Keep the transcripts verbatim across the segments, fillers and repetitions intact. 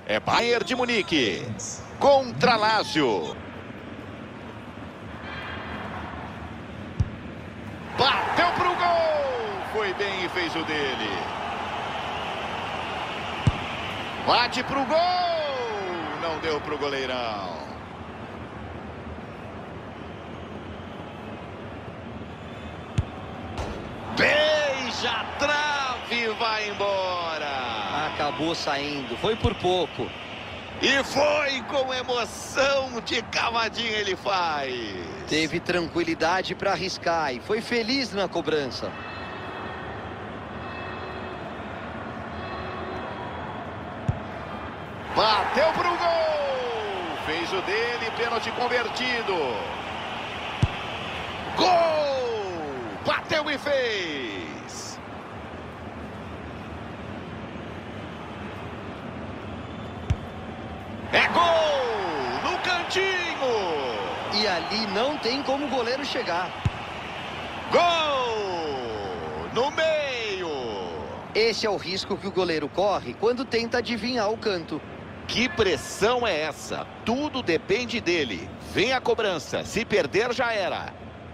É Bayern de Munique contra Lazio. Bateu pro gol. Foi bem e fez o dele. Bate pro gol. Não deu pro goleirão. Beija a trave e vai embora. Acabou saindo, foi por pouco. E foi com emoção de cavadinha ele faz. Teve tranquilidade para arriscar e foi feliz na cobrança. Bateu pro gol. Fez o dele, pênalti convertido. Gol! Bateu e fez. É gol! No cantinho! E ali não tem como o goleiro chegar. Gol! No meio! Esse é o risco que o goleiro corre quando tenta adivinhar o canto. Que pressão é essa? Tudo depende dele. Vem a cobrança. Se perder, já era.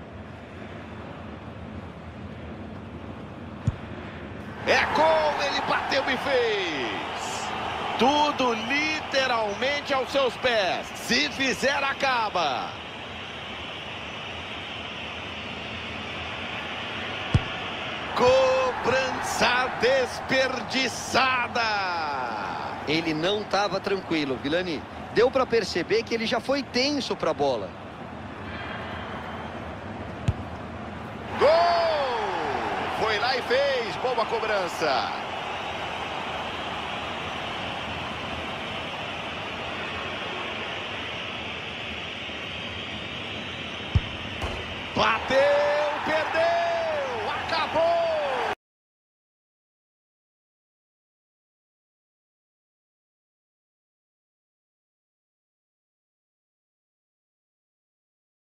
É gol! Ele bateu e fez. Tudo literalmente aos seus pés. Se fizer, acaba. Cobrança desperdiçada. Ele não estava tranquilo, Vilani. Deu para perceber que ele já foi tenso para a bola. Gol! Foi lá e fez. Boa cobrança. Bateu!